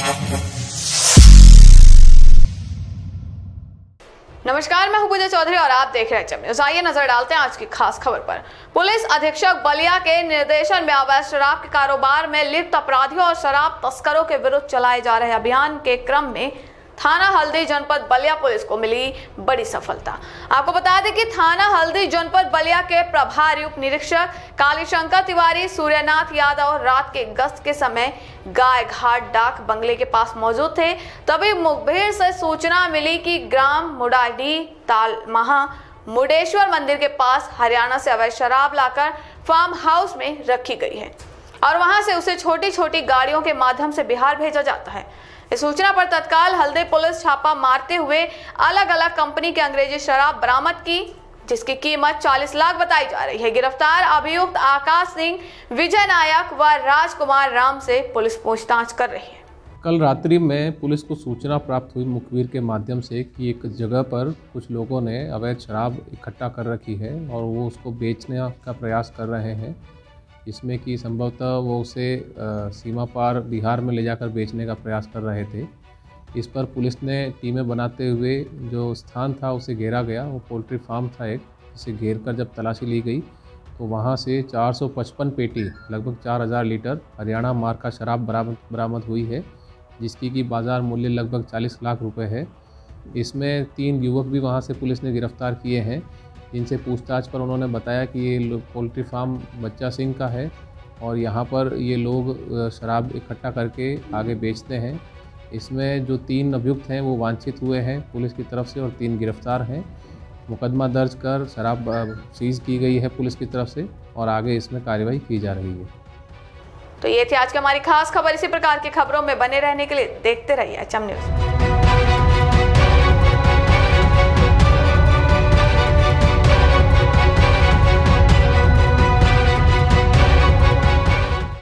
नमस्कार, मैं हूं पूजा चौधरी और आप देख रहे हैं न्यूज़। आइए नजर डालते हैं आज की खास खबर पर। पुलिस अधीक्षक बलिया के निर्देशन में अवैध शराब के कारोबार में लिप्त अपराधियों और शराब तस्करों के विरुद्ध चलाए जा रहे अभियान के क्रम में थाना हल्दी जनपद बलिया पुलिस को मिली बड़ी सफलता। आपको बता दें कि थाना हल्दी जनपद बलिया के प्रभारी उप निरीक्षक कालीशंकर तिवारी सूर्यनाथ यादव रात के गश्त के समय गाय घाट डाक बंगले के पास मौजूद थे। तभी मुखबिर से सूचना मिली कि ग्राम मुडाडी तालमहा मुडेश्वर मंदिर के पास हरियाणा से अवैध शराब लाकर फार्म हाउस में रखी गई है और वहां से उसे छोटी छोटी गाड़ियों के माध्यम से बिहार भेजा जाता है। इस सूचना पर तत्काल हल्दी पुलिस छापा मारते हुए अलग अलग कंपनी की अंग्रेजी शराब बरामद की, जिसकी कीमत 40 लाख बताई जा रही है। गिरफ्तार अभियुक्त आकाश सिंह, विजय नायक व राजकुमार राम से पुलिस पूछताछ कर रही है। कल रात्रि में पुलिस को सूचना प्राप्त हुई मुखबिर के माध्यम से कि एक जगह पर कुछ लोगों ने अवैध शराब इकट्ठा कर रखी है और वो उसको बेचने का प्रयास कर रहे हैं, इसमें कि संभवतः वो उसे सीमा पार बिहार में ले जाकर बेचने का प्रयास कर रहे थे। इस पर पुलिस ने टीमें बनाते हुए जो स्थान था उसे घेरा गया। वो पोल्ट्री फार्म था एक, जिसे घेर कर जब तलाशी ली गई तो वहाँ से 455 पेटी लगभग 4000 लीटर हरियाणा मार्क का शराब बरामद हुई है, जिसकी की बाज़ार मूल्य लगभग 40 लाख रुपए है। इसमें 3 युवक भी वहाँ से पुलिस ने गिरफ्तार किए हैं, जिनसे पूछताछ पर उन्होंने बताया कि ये पोल्ट्री फार्म बच्चा सिंह का है और यहाँ पर ये लोग शराब इकट्ठा करके आगे बेचते हैं। इसमें जो 3 अभियुक्त हैं वो वांछित हुए हैं पुलिस की तरफ से और 3 गिरफ्तार हैं। मुकदमा दर्ज कर शराब सीज की गई है पुलिस की तरफ से और आगे इसमें कार्रवाई की जा रही है। तो ये थी आज की हमारी खास खबर। इसी प्रकार की खबरों में बने रहने के लिए देखते रहिए न्यूज़।